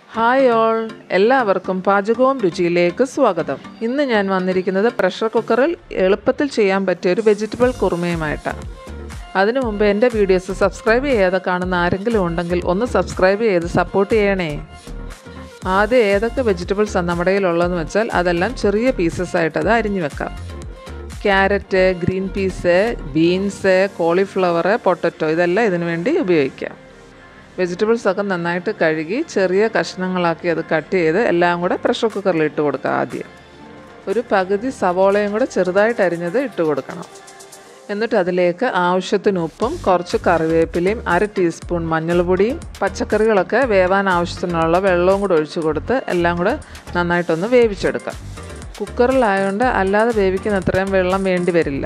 Hi all, എല്ലാവർക്കും പാചകവും രുചിയിലേക്ക് സ്വാഗതം. ഇന്ന് ഞാൻ വന്നിരിക്കുന്നത് പ്രഷർ കുക്കറിൽ എളുപ്പത്തിൽ ചെയ്യാൻ പറ്റിയ ഒരു വെജിറ്റബിൾ കുറുമയുമായിട്ടാണ്. അതിനു മുമ്പ് എൻ്റെ വീഡിയോസ് സബ്സ്ക്രൈബ് ചെയ്യാതെ കാണുന്ന ആരെങ്കിലും ഉണ്ടെങ്കിൽ ഒന്ന് സബ്സ്ക്രൈബ് ചെയ്ത് സപ്പോർട്ട് ചെയ്യണേ. ആദ്യം ഏതൊക്കെ വെജിറ്റബിൾസാണ് നമ്മുടെ കയ്യിലുള്ളതെന്ന് വെച്ചാൽ അതെല്ലാം ചെറിയ പീസസ് ആയിട്ട് അത് അരിഞ്ഞു വെക്കാം. Carrot, green peas, beans, cauliflower, potato ഇതെല്ലാം ഇതിനു വേണ്ടി ഉപയോഗിക്കാം. വെജിറ്റബിൾസൊക്കെ നന്നായിട്ട് കഴുകി ചെറിയ കഷ്ണങ്ങളാക്കി അത് കട്ട് ചെയ്ത് എല്ലാം കൂടെ പ്രഷർ കുക്കറിൽ ഇട്ട് കൊടുക്കുക. ആദ്യം ഒരു പകുതി സവോളയും കൂടെ ചെറുതായിട്ട് അരിഞ്ഞത് ഇട്ട് കൊടുക്കണം. എന്നിട്ട് അതിലേക്ക് ആവശ്യത്തിന് ഉപ്പും കുറച്ച് കറിവേപ്പിലയും 1/2 ടീസ്പൂൺ മഞ്ഞൾപ്പൊടിയും പച്ചക്കറികളൊക്കെ വേവാൻ ആവശ്യത്തിനുള്ള വെള്ളവും കൂടെ ഒഴിച്ച് കൊടുത്ത് എല്ലാം കൂടെ നന്നായിട്ടൊന്ന് വേവിച്ചെടുക്കാം. കുക്കറിലായതുകൊണ്ട് അല്ലാതെ വേവിക്കുന്ന അത്രയും വെള്ളം വേണ്ടി വരില്ല.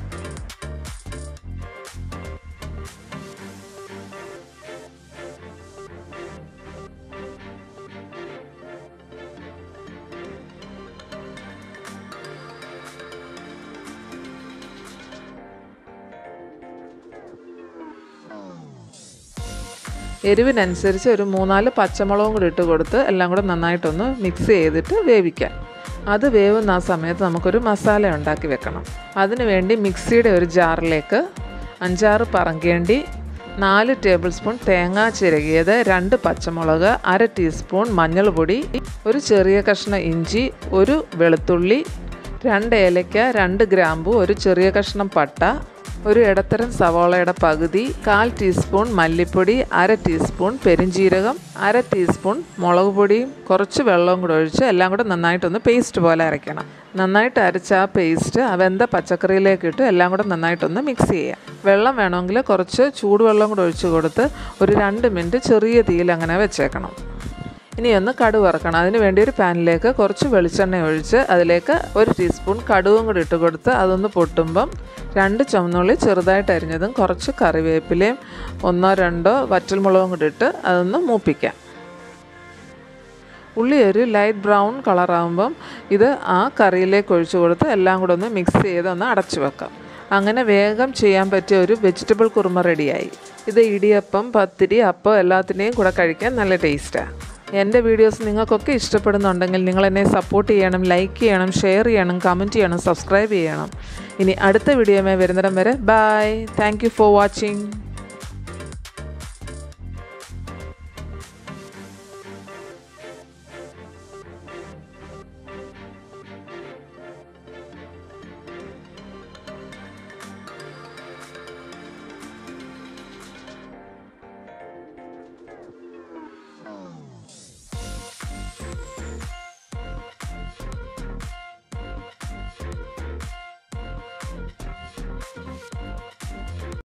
എരിവിനനുസരിച്ച് ഒരു 3-4 പച്ചമുളകും കൂടി ഇട്ട് കൊടുത്ത് എല്ലാം കൂടെ നന്നായിട്ടൊന്ന് മിക്സ് ചെയ്തിട്ട് വേവിക്കാം. അത് വേവുന്ന ആ സമയത്ത് നമുക്കൊരു മസാല ഉണ്ടാക്കി വെക്കണം. അതിനു വേണ്ടി മിക്സിയുടെ ഒരു ജാറിലേക്ക് 5-6 പറങ്കേണ്ടി, 4 ടേബിൾ സ്പൂൺ തേങ്ങ ചിരകിയത്, 2 പച്ചമുളക്, 1/2 ടീസ്പൂൺ മഞ്ഞൾപ്പൊടി, ഒരു ചെറിയ കഷ്ണം ഇഞ്ചി, ഒരു വെളുത്തുള്ളി, 2 ഏലക്ക, 2 ഗ്രാമ്പു, ഒരു ചെറിയ കഷ്ണം പട്ട, ഒരു ഇടത്തരം സവോളയുടെ പകുതി, 1/4 ടീസ്പൂൺ മല്ലിപ്പൊടി, 1/2 ടീസ്പൂൺ പെരിഞ്ജീരകം, 1/2 ടീസ്പൂൺ മുളക് പൊടിയും കുറച്ച് വെള്ളവും കൂടെ ഒഴിച്ച് എല്ലാം കൂടെ നന്നായിട്ടൊന്ന് പേസ്റ്റ് പോലെ അരയ്ക്കണം. നന്നായിട്ട് അരച്ച ആ പേസ്റ്റ് വെന്ത പച്ചക്കറിയിലേക്ക് ഇട്ട് എല്ലാം കൂടെ നന്നായിട്ടൊന്ന് മിക്സ് ചെയ്യാം. വെള്ളം വേണമെങ്കിൽ കുറച്ച് ചൂടുവെള്ളം കൂടെ ഒഴിച്ച് കൊടുത്ത് ഒരു 2 മിനിറ്റ് ചെറിയ തീയിൽ അങ്ങനെ വെച്ചേക്കണം. ഇനി ഒന്ന് കടുക് വറുക്കണം. അതിന് വേണ്ടി ഒരു പാനിലേക്ക് കുറച്ച് വെളിച്ചെണ്ണ ഒഴിച്ച് അതിലേക്ക് 1 ടീസ്പൂൺ കടുകും കൂടി ഇട്ട് കൊടുത്ത് അതൊന്ന് പൊട്ടുമ്പം 2 ചുവന്നുള്ളി ചെറുതായിട്ട് അരിഞ്ഞതും കുറച്ച് കറിവേപ്പിലയും 1-2 വറ്റൽമുളകും കൂടി ഇട്ട് അതൊന്ന് മൂപ്പിക്കാം. ഉള്ളി ഒരു ലൈറ്റ് ബ്രൗൺ കളറാകുമ്പം ഇത് ആ കറിയിലേക്ക് ഒഴിച്ച് കൊടുത്ത് എല്ലാം കൂടെ ഒന്ന് മിക്സ് ചെയ്ത് ഒന്ന് അടച്ചു വെക്കാം. അങ്ങനെ വേഗം ചെയ്യാൻ പറ്റിയ ഒരു വെജിറ്റബിൾ കുറുമ റെഡിയായി. ഇത് ഇടിയപ്പം, പത്തിരി, അപ്പം എല്ലാത്തിനെയും കൂടെ കഴിക്കാൻ നല്ല ടേസ്റ്റാണ്. എൻ്റെ വീഡിയോസ് നിങ്ങൾക്കൊക്കെ ഇഷ്ടപ്പെടുന്നുണ്ടെങ്കിൽ നിങ്ങൾ എന്നെ സപ്പോർട്ട് ചെയ്യണം, ലൈക്ക് ചെയ്യണം, ഷെയർ ചെയ്യണം, കമൻറ്റ് ചെയ്യണം, സബ്സ്ക്രൈബ് ചെയ്യണം. ഇനി അടുത്ത വീഡിയോയുമായി വരുന്നിടം വരെ bye. Thank you for watching.